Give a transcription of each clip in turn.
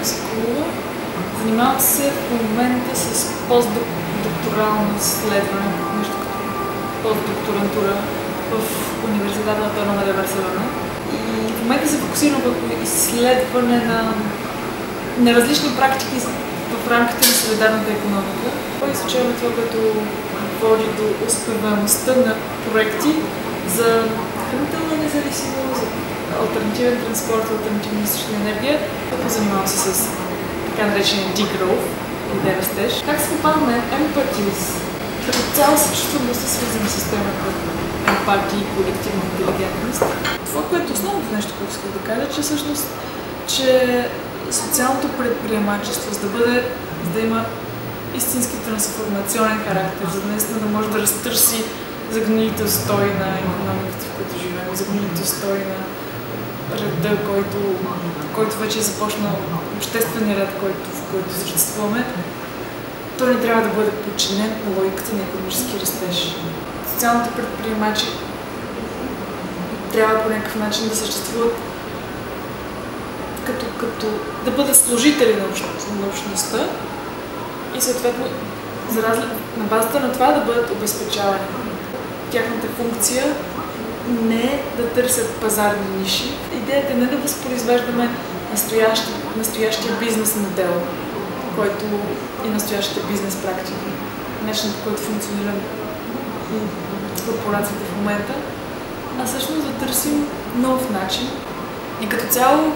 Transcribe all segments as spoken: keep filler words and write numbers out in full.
музиколога. Занимавам се в момента с постдокторално изследване, нещо като постдокторантура в Университета на Торно де Барселона. И в момента се фокусирам върху изследване на, на различни практики в рамките на солидарната икономика. Изучаваме това, което води до успеваемостта на проекти за хранителна независимост, за алтернативен транспорт, алтернативна източна енергия. Като занимавам се с така наречения degrowth или растеж. Как се попадаме Empathies? Като цяло се чувствам доста свързани с темата емпатия и колективна интелигентност. Това, което основното нещо, което исках да кажа, че всъщност, че социалното предприемачество, за да бъде, за да има истински трансформационен характер, за да наистина да може да разтърси загнилите устои на икономиката, в която живеем, загнилите устои на реда, който, който вече е започнал, обществения ред, който, в който съществуваме, той не трябва да бъде подчинен на логиката на икономически растеж. Социалните предприемачи трябва по някакъв начин да съществуват като, като да бъдат служители на, общност, на общността и съответно за разлика, на базата на това да бъдат обезпечавани. Тяхната функция не е да търсят пазарни ниши. Идеята е не да възпроизвеждаме настоящия, настоящия бизнес модел, който и настоящите бизнес практики, начинът, по който функционира корпорацията в момента, а всъщност да търсим нов начин. И като цяло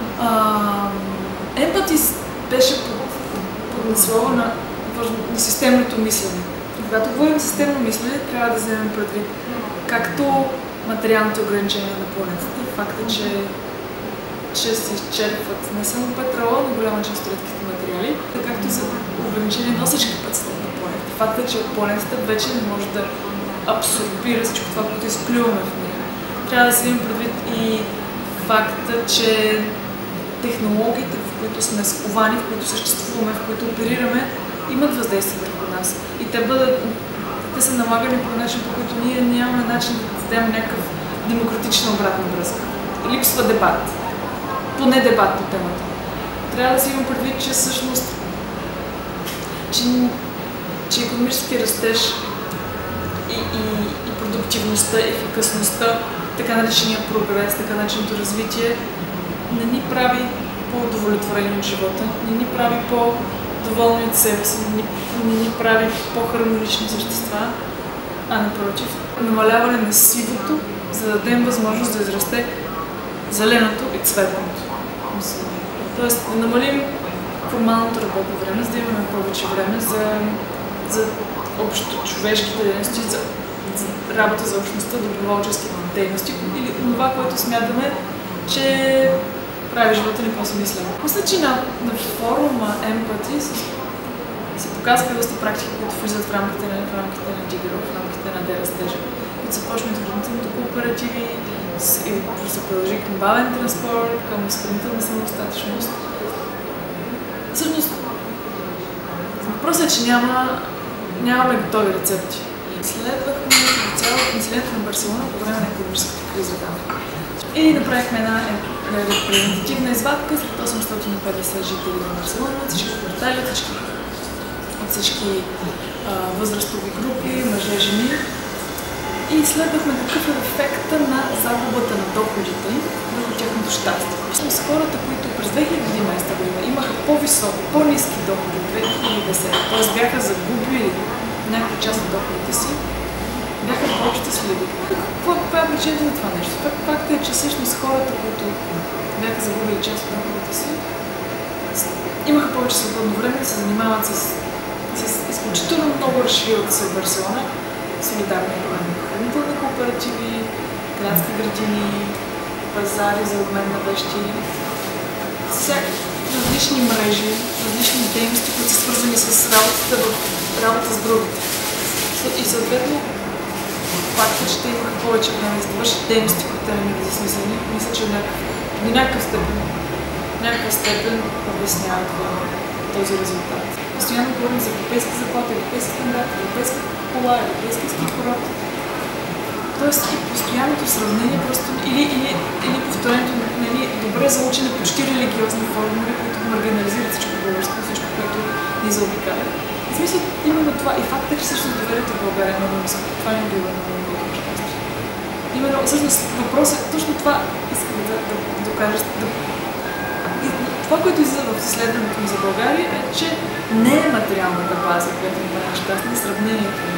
Empathies беше под наслова на, на системното мислене. И когато говорим за системно мислене, трябва да вземем предвид както материалните ограничения на планетата, факта, че, че се изчерпват не само петрола, но голяма част от редките материали, както и за ограничение на всички пътства на планетата. Факта, че планетата вече не може да абсорбира всичко това, което изплюваме в нея. Трябва да си имам предвид и факта, че технологиите, в които сме сковани, в които съществуваме, в които оперираме, имат въздействие върху нас. И те бъдат, те са налагани по начин, по който ние нямаме начин да дадем някакъв демократична обратна връзка. Липсва дебат. Поне дебат по темата. Трябва да си имам предвид, че всъщност че, че икономически растеж и, и, и продуктивността, ефикасността, така наречения прогрес, така нареченото развитие не ни прави по-удовлетворени от живота, не ни прави по-доволни от себе си, не ни, не ни прави по-хармонични същества, а напротив, намаляване на сивото, за да дадем възможност да израсте зеленото и цветното. Тоест да намалим формалното работно време, за да имаме повече време за, за общо човешките дейности, за, за работа за общността, доброволческите дейности или това, което смятаме, че прави живота ни по-смислен. Мисля, че на, на форума Empathy се показаха доста практики, които влизат в рамките на, в рамките на Degrowth, в рамките на дерастежа, които започват от хранителните кооперативи и се продължи към бавен транспорт, към изхранителна самодостатъчност. Всъщност, въпросът е, че няма, нямаме готови рецепти. Следвахме до цялото населението на Барселона по време на икономическата криза там. И направихме една репрезентативна извадка след осемстотин и петдесет жители на Барселона, от всички квартали, от всички, от всички а, възрастови групи, мъже, жени. И изследвахме какъв е ефекта на загубата на доходите върху тяхното щастие. С хората, които през две хиляди и единадесета година имаха по-високи, по-ниски доходи от две хиляди и десета, т.е. бяха загубили някаква част от доходите си, бяха по-щастливи. Каква е причината на това нещо? Факт е, че всъщност хората, които бяха загубили част от доходите си, имаха повече свободно време да се занимават с, с изключително много разширилата се в Барселона солидарна икономика. Хранителни кооперативи, градски градини, пазари за обмен на вещи, всякакви различни мрежи, различни дейности, които са свързани с работата, в работа с другите. И съответно, факта, че те имаха повече време да вършат дейности, които те не ми са смислени, мисля, че до някакъв степен, някакъв степен обяснява това, този резултат. Постоянно говорим за европейска заплата, европейски стандарт, европейска кола, европейски ски курорт. Тоест и постоянното сравнение просто или, или, или повторението, нали, добре добре заучени, почти религиозни формули, които маргинализират всичко българско, всичко, което ни заобикаля. И смисъл именно това и факта, че всъщност доверието в България е много високо. Това не бива много много щастие. Именно, всъщност, въпросът е точно това искам да, да, да докажа. Да... И това, което излиза в изследването ми за България е, че не е материалната база, която ни прави щастни, сравнението